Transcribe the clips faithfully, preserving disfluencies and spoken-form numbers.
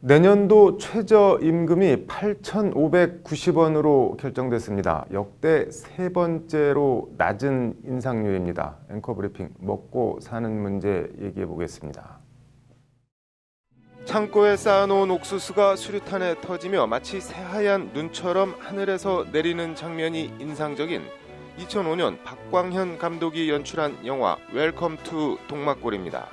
내년도 최저임금이 팔천오백구십 원으로 결정됐습니다. 역대 세 번째로 낮은 인상률입니다. 앵커 브리핑 먹고 사는 문제 얘기해 보겠습니다. 창고에 쌓아놓은 옥수수가 수류탄에 터지며 마치 새하얀 눈처럼 하늘에서 내리는 장면이 인상적인 이천오 년 박광현 감독이 연출한 영화 웰컴 투 동막골입니다.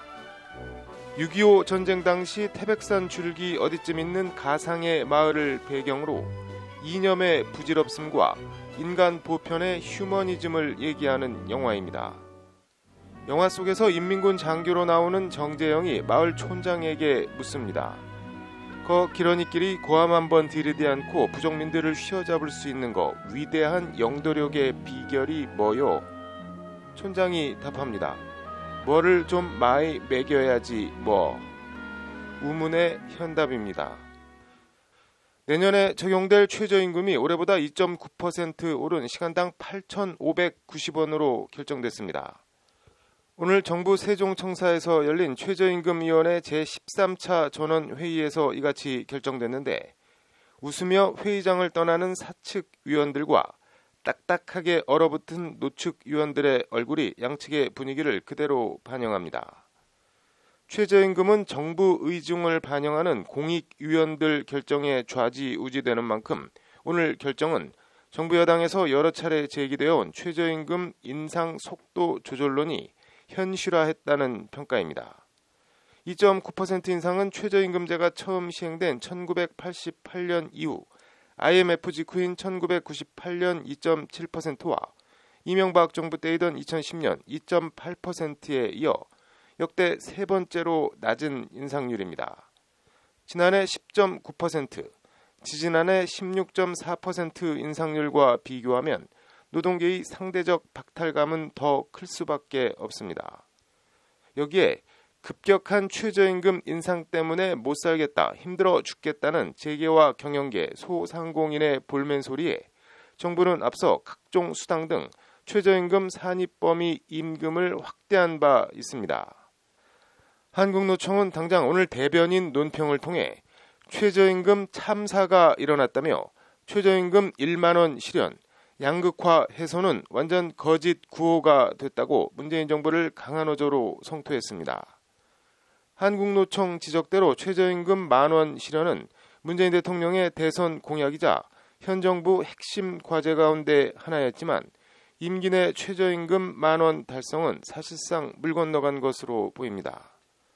육이오 전쟁 당시 태백산 줄기 어디쯤 있는 가상의 마을을 배경으로 이념의 부질없음과 인간 보편의 휴머니즘을 얘기하는 영화입니다. 영화 속에서 인민군 장교로 나오는 정재영이 마을 촌장에게 묻습니다. 거 기러니끼리 고함 한번 들이대 않고 부족민들을 휘어잡을 수 있는 거 위대한 영도력의 비결이 뭐요? 촌장이 답합니다. 뭐를 좀 많이 먹여야지 뭐. 우문의 현답입니다. 내년에 적용될 최저임금이 올해보다 이 점 구 퍼센트 오른 시간당 팔천오백구십 원으로 결정됐습니다. 오늘 정부 세종청사에서 열린 최저임금위원회 제십삼 차 전원회의에서 이같이 결정됐는데 웃으며 회의장을 떠나는 사측 위원들과 딱딱하게 얼어붙은 노측 위원들의 얼굴이 양측의 분위기를 그대로 반영합니다. 최저임금은 정부 의중을 반영하는 공익위원들 결정에 좌지우지되는 만큼 오늘 결정은 정부 여당에서 여러 차례 제기되어 온 최저임금 인상 속도 조절론이 현실화했다는 평가입니다. 이 점 구 퍼센트 인상은 최저임금제가 처음 시행된 천구백팔십팔 년 이후 아이엠에프 직후인 천구백구십팔 년 이 점 칠 퍼센트와 이명박 정부 때이던 이천십 년 이 점 팔 퍼센트에 이어 역대 세 번째로 낮은 인상률입니다. 지난해 십 점 구 퍼센트, 지지난해 십육 점 사 퍼센트 인상률과 비교하면 노동계의 상대적 박탈감은 더 클 수밖에 없습니다. 여기에 급격한 최저임금 인상 때문에 못 살겠다, 힘들어 죽겠다는 재계와 경영계, 소상공인의 볼멘 소리에 정부는 앞서 각종 수당 등 최저임금 산입 범위 임금을 확대한 바 있습니다. 한국노총은 당장 오늘 대변인 논평을 통해 최저임금 참사가 일어났다며 최저임금 일만 원 실현, 양극화 해소는 완전 거짓 구호가 됐다고 문재인 정부를 강한 어조로 성토했습니다. 한국노총 지적대로 최저임금 만원 실현은 문재인 대통령의 대선 공약이자 현 정부 핵심 과제 가운데 하나였지만 임기 내 최저임금 만원 달성은 사실상 물 건너간 것으로 보입니다.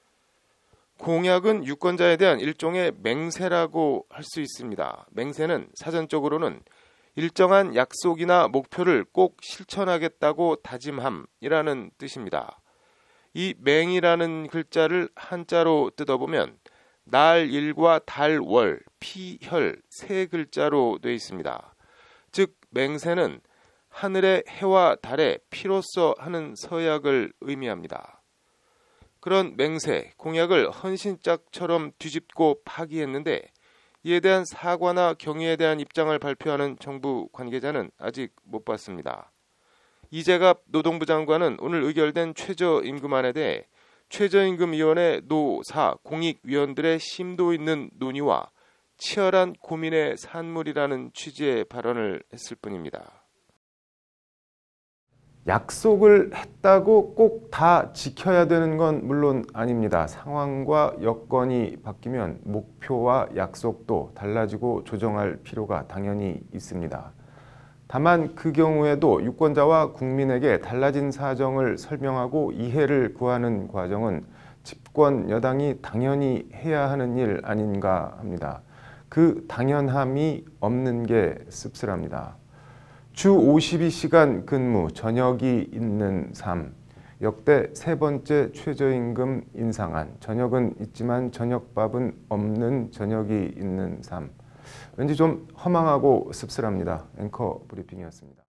공약은 유권자에 대한 일종의 맹세라고 할 수 있습니다. 맹세는 사전적으로는 일정한 약속이나 목표를 꼭 실천하겠다고 다짐함이라는 뜻입니다. 이 맹이라는 글자를 한자로 뜯어보면 날, 일과 달, 월, 피, 혈 세 글자로 되어 있습니다. 즉 맹세는 하늘의 해와 달에 피로써 하는 서약을 의미합니다. 그런 맹세, 공약을 헌신짝처럼 뒤집고 파기했는데 이에 대한 사과나 경의에 대한 입장을 발표하는 정부 관계자는 아직 못 봤습니다. 이재갑 노동부 장관은 오늘 의결된 최저임금안에 대해 최저임금위원회 노사 공익위원들의 심도 있는 논의와 치열한 고민의 산물이라는 취지의 발언을 했을 뿐입니다. 약속을 했다고 꼭 다 지켜야 되는 건 물론 아닙니다. 상황과 여건이 바뀌면 목표와 약속도 달라지고 조정할 필요가 당연히 있습니다. 다만 그 경우에도 유권자와 국민에게 달라진 사정을 설명하고 이해를 구하는 과정은 집권 여당이 당연히 해야 하는 일 아닌가 합니다. 그 당연함이 없는 게 씁쓸합니다. 주 오십이 시간 근무, 저녁이 있는 삶, 역대 세 번째 최저임금 인상안, 저녁은 있지만 저녁밥은 없는 저녁이 있는 삶. 왠지 좀 허망하고 씁쓸합니다. 앵커 브리핑이었습니다.